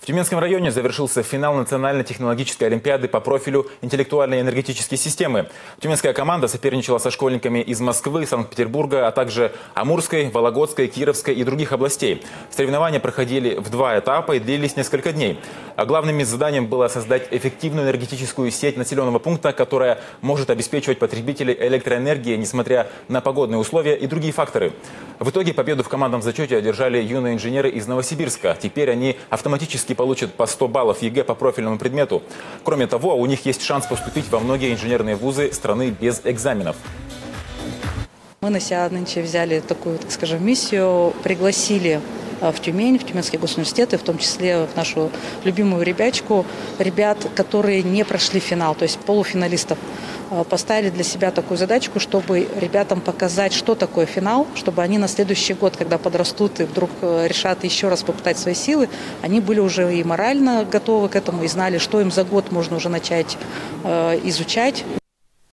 В Тюменском районе завершился финал Национальной технологической олимпиады по профилю интеллектуальные энергетические системы. Тюменская команда соперничала со школьниками из Москвы, Санкт-Петербурга, а также Амурской, Вологодской, Кировской и других областей. Соревнования проходили в 2 этапа и длились несколько дней. А главным заданием было создать эффективную энергетическую сеть населенного пункта, которая может обеспечивать потребителей электроэнергией, несмотря на погодные условия и другие факторы. В итоге победу в командном зачете одержали юные инженеры из Новосибирска. Теперь они автоматически получат по 100 баллов ЕГЭ по профильному предмету. Кроме того, у них есть шанс поступить во многие инженерные вузы страны без экзаменов. Мы на себя нынче взяли такую, так скажем, миссию, пригласили в Тюмень, в Тюменский госуниверситет, и в том числе в нашу любимую ребячку, ребят, которые не прошли финал, то есть полуфиналистов. Поставили для себя такую задачку, чтобы ребятам показать, что такое финал, чтобы они на следующий год, когда подрастут и вдруг решат еще раз попытать свои силы, они были уже и морально готовы к этому, и знали, что им за год можно уже начать изучать.